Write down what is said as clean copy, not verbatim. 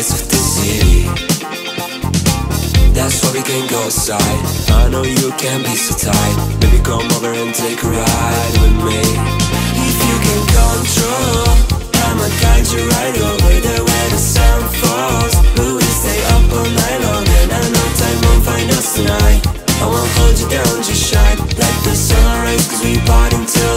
lights of the city. That's why we can go outside. I know you can be so tight. Baby, come over and take a ride with me. If you can control, I'ma guide you right over there where the sun falls. We will stay up all night long, and I know time won't find us tonight. I won't hold you down, just shine like the sunrise, cause we party till